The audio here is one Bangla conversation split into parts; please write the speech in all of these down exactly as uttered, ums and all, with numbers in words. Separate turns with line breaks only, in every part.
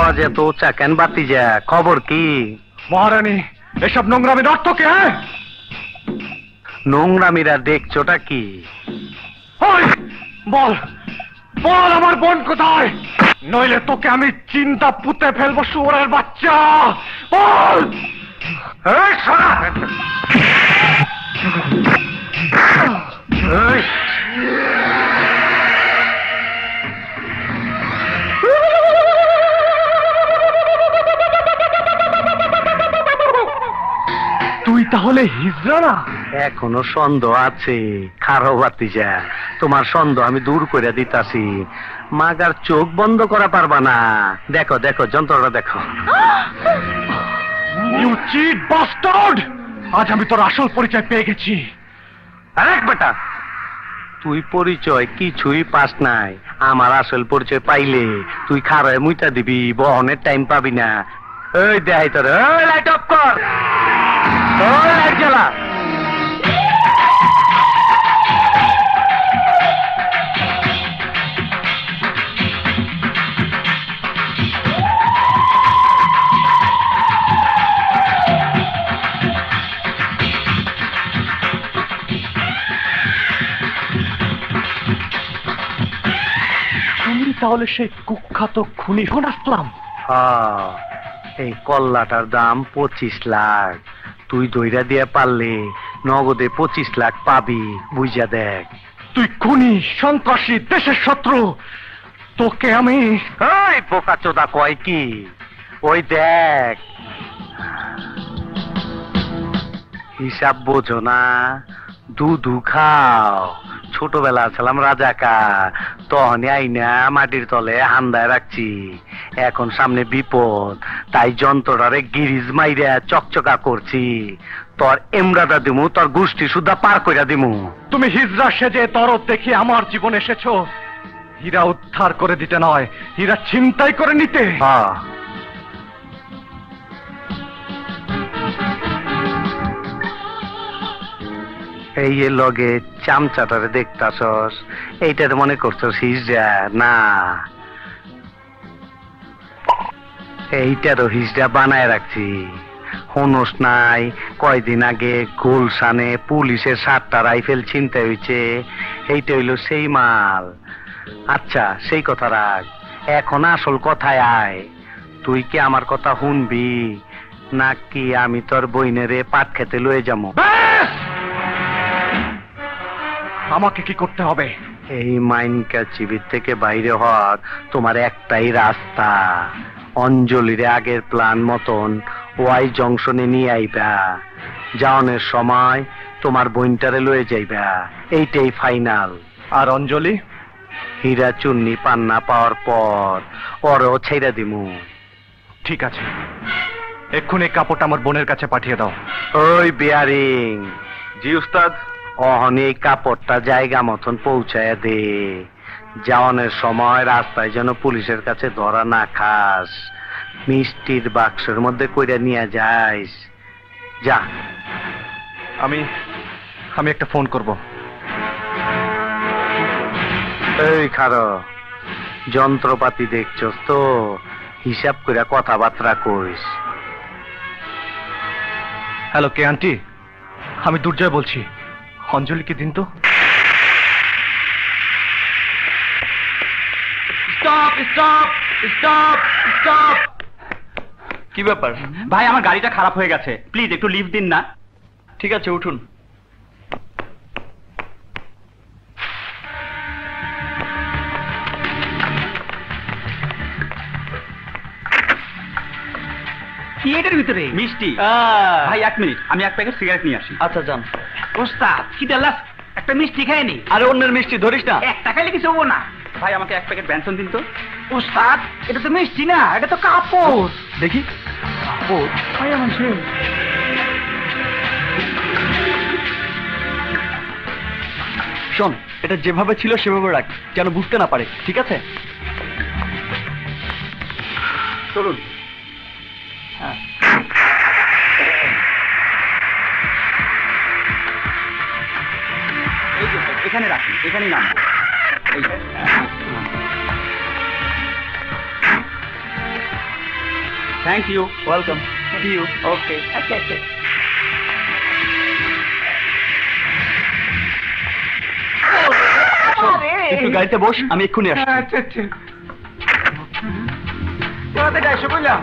আওয়াজ এত উঁচা কেন বাতি যা? খবর কি?
মহারানী, এসব নোংরামির অর্থ কে?
নোংরামিরা দেখছোটা কি?
বল বল, আমার বোন কোথায়? নইলে তোকে আমি চিন্তা পুঁতে ফেলবো, শুয়োরের বাচ্চা। বল।
এই শালা! এই!
তুই তাহলে হিজড়া না?
এখনো সন্দেহ আছে? খারো বাতিজা, তোমার সন্দেহ আমি দূর করে দিতাছি। মাগার চোখ বন্ধ করা পারবা না। দেখো দেখো, যন্ত্রটা দেখো।
You cheat bastard! আজ আমি তোর আসল পরিচয় পেয়ে গেছি।
আরেক বেটা, তুই পরিচয় কিছুই পাস নাই। আমার আসল পরিচয় পাইলে তুই খারায় মুইতা দিবি, বহনের টাইম পাবি না। এই দেখাই তোর। ওই লাইট অফ কর, ওই লাইট জ্বালা।
তাহলে সেই কুখ্যাত খুনি হন আসলাম।
হ্যাঁ, এই কল্লাটার দাম পঁচিশ লাখ। তুই দইরা দিয়ে পারলে নগদে পঁচিশ লাখ পাবি, বুঝা দেখ।
তুই খুনি, সন্ত্রাসী, দেশের শত্রু। তোকে আমি।
ওই বোকা চোদা কয় কি? ওই দেখ, হিসাব বোঝো না? দুধু খাও। ছোটবেলা ছিলাম রাজাকার, তখনই আইনা মাটির তলে হান্দায় রাখছি। এখন সামনে বিপদ, তাই যন্ত্রটারে গিরিজ মাইরা চকচকা করছি। তোর এমরাটা দিমু, তোর গোষ্ঠী সুদ্ধা পার কইরা দিমু।
তুমি হিজড়া সেজে তরফ দেখি আমার জীবন এসেছো, হীরা উদ্ধার করে দিতে নয়, হীরা ছিনতাই করে নিতে।
হ্যাঁ, এই লগে চামচাটারে দেখতাছস, এইটাতে মনে করছস হিজড়া? না, এইটারও হিজড়া বানায় রাখছি। হনুস নাই, কয়দিন আগে গুলশানে পুলিশের সাতটা রাইফেল ছিনতে হয়েছে, এইটা হইল সেই মাল। আচ্ছা, সেই কথা রাখ, এখন আসল কথায় আয়। তুই কি আমার কথা শুনবি, নাকি আমি তোর বইনেরে পাট খেতে লয়ে যাবো?
আমাকে কি করতে হবে?
এই মাইনকা চিবির থেকে বাইরে হওয়ার তোমার একটাই রাস্তা। অঞ্জলিরে আগের প্ল্যান মতন ওয়াই জংশনে নিয়ে আইবা। যাওনের সময় তোমার বইনটারে লয়ে যাইবা, এইটাই ফাইনাল।
আর অঞ্জলি?
হীরা চুন্নি পান্না পাওয়ার পর ওরও ছেড়ে দিমু।
ঠিক আছে, এক্ষুনি কাপড়টা আমার বোনের কাছে পাঠিয়ে দাও।
ওই বিয়ারিং।
জি উস্তাদ।
অহনি এই কাপড়টা জায়গা মতন পৌঁছায় দে। যাওয়ানের সময় রাস্তায় যেন পুলিশের কাছে ধরা না খাস। মিষ্টির বাক্সের মধ্যে কইরা নিয়ে যাইস। যা।
আমি আমি একটা ফোন করব।
এই খারো, যন্ত্রপাতি দেখছস তো, হিসাব কইরা কথাবার্তা কইস।
হ্যালো, কে আন্টি? আমি দুর্জয় বলছি। অঞ্জলিকে দিন তো।
Stop stop stop stop. কি ব্যাপার ভাই? আমার গাড়িটা খারাপ হয়ে গেছে, প্লিজ একটু লিফট দিন না। ঠিক আছে, উঠুন। কি এটার ভিতরে? মিষ্টি। ভাই এক মিনিট, আমি এক প্যাকেট সিগারেট নিয়ে আসি। আচ্ছা যান। ওস্তাদ কি ডালাস, একটা মিষ্টি খায়নি? আরে অন্যের মিষ্টি ধরিস না, একটা খাইলে কিছু হবো না। ভাই আমাকে এক প্যাকেট ব্যঞ্জন দিন তো। ওস্তাদ এটা তো মিষ্টি না, এটা তো কাপড়। দেখি কাপড়। ভাই আমার শোন, এটা যেভাবে ছিল সেভাবে রাখ, যেন বুঝতে না পারে, ঠিক আছে? চলুন। হ্যাঁ, এই যে এখানে রাখুন, এখানেই নাম। এই thank you welcome see you okay একটু গাড়িতে বস, আমি এক্ষুনি আসছি।
আচ্ছা আচ্ছা তাড়াতাড়ি এসো বললাম।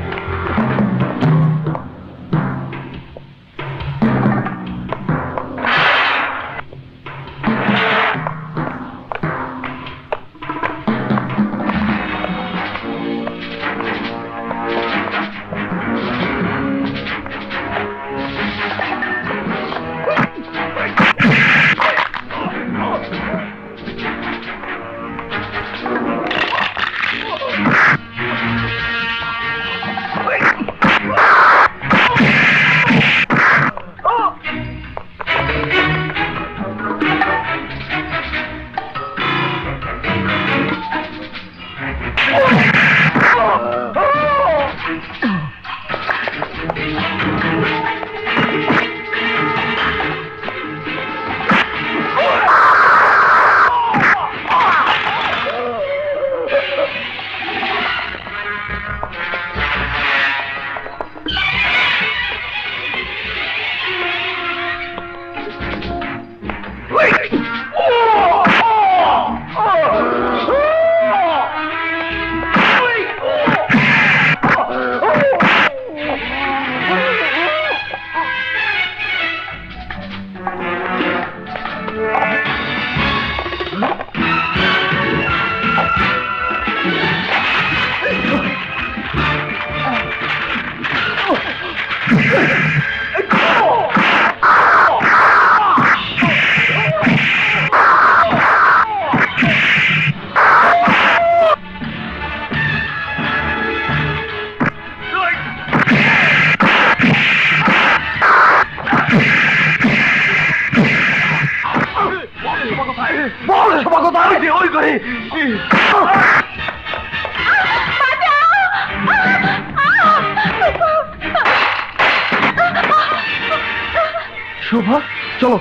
শোভা চলো।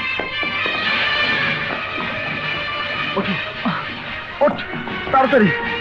ওঠ তাড়াতাড়ি।